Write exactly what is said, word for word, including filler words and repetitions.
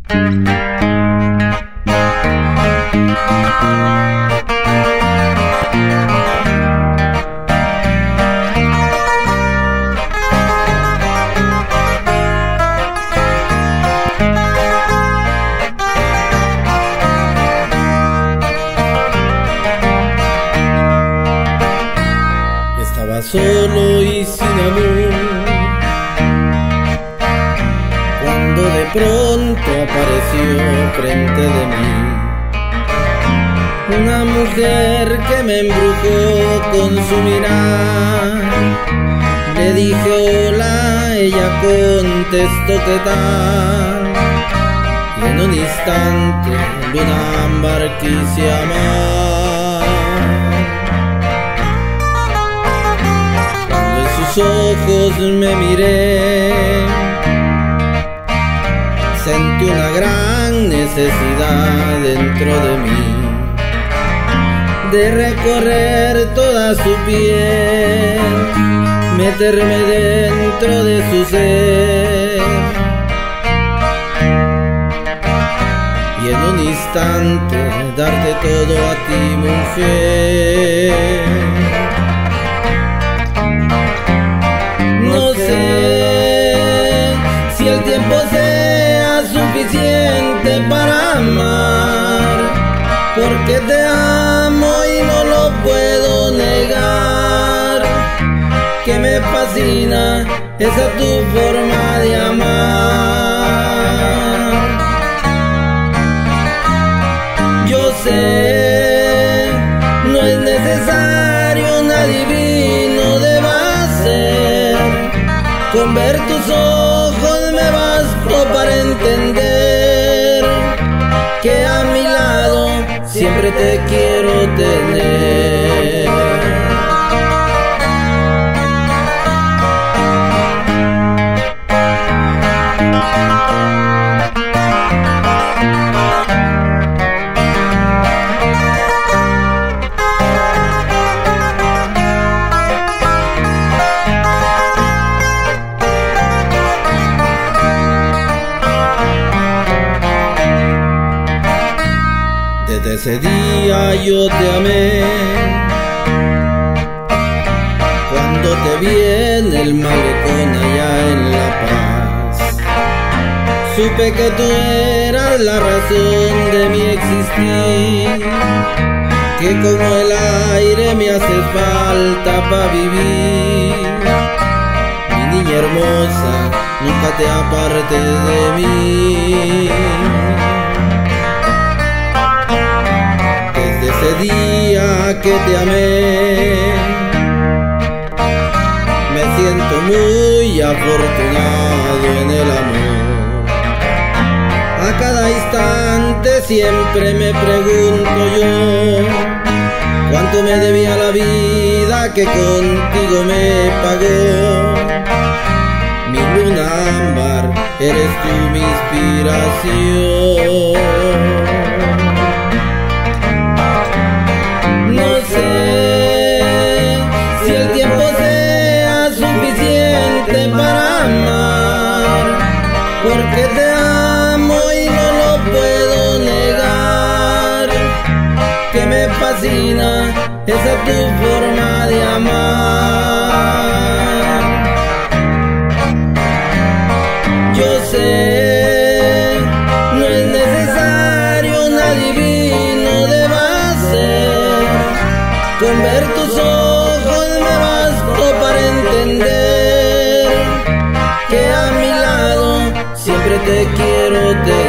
Estaba solo y sin amor, cuando de pronto apareció frente de mí una mujer que me embrujó con su mirar. Le dije hola, ella contestó ¿qué tal? Y en un instante luna ámbar quise amar. Cuando en sus ojos me miré, sentí una gran necesidad dentro de mí de recorrer toda su piel, meterme dentro de su ser y en un instante darte todo a ti, mujer. No sé si el tiempo sea suficiente para amar, porque te amo y no lo puedo negar, que me fascina esa tu forma de amar. Yo sé, no es necesario, un adivino deba ser, con ver tus ojos me bastó para entender que a mi lado siempre te quiero tener. Desde ese día yo te amé, cuando te vi en el malecón allá en La Paz. Supe que tú eras la razón de mi existir, que como el aire me hace falta para vivir. Mi niña hermosa, nunca te apartes de mí. Ese día que te amé, me siento muy afortunado en el amor. A cada instante siempre me pregunto yo, cuánto me debía la vida que contigo me pagó. Mi luna ámbar, eres tú mi inspiración. No sé si el tiempo sea suficiente para amar, porque te amo y no lo puedo negar, que me fascina esa tu forma de amar. Yo sé, no es necesario, un adivino deba ser, con ver tus ojos me bastó para entender que a mi lado siempre te quiero tener.